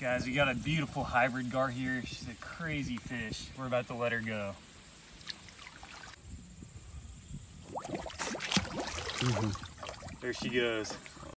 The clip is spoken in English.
Guys, we got a beautiful hybrid gar here. She's a crazy fish. We're about to let her go. There she goes.